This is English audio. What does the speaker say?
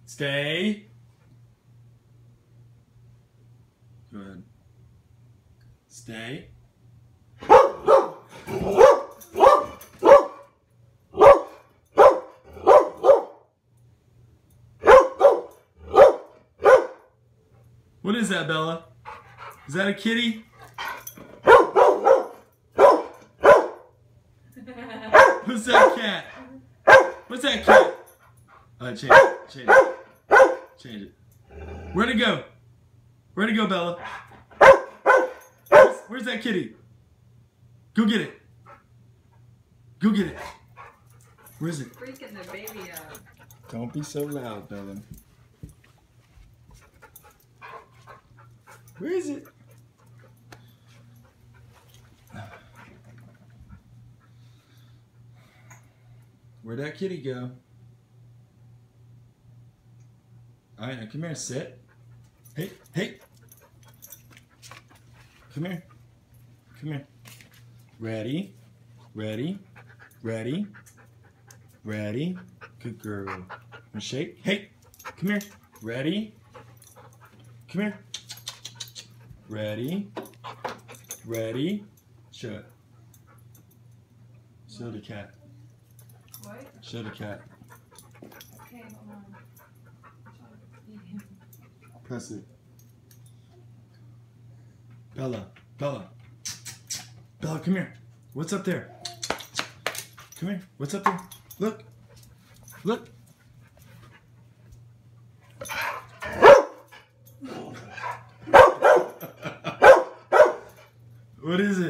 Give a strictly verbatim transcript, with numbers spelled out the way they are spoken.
Stay. Go ahead. Stay. What is that, Bella? Is that a kitty? Who's that cat? What's that cat? Uh, change it. Change it. Change it. Where'd it go? Where'd it go, Bella? Where's, where's that kitty? Go get it. Go get it. Where is it? Freaking the baby out. Don't be so loud, Bella. Where is it? Where'd that kitty go? Alright, now come here, sit. Hey, hey! Come here. Come here. Ready? Ready? Ready? Ready? Good girl. And shake. Hey! Come here. Ready? Come here. Ready? Ready? Show it. Show the cat. What? Show the cat. Okay, hold on. Press it. Bella. Bella. Bella, come here. What's up there? Come here. What's up there? Look. Look. What is it?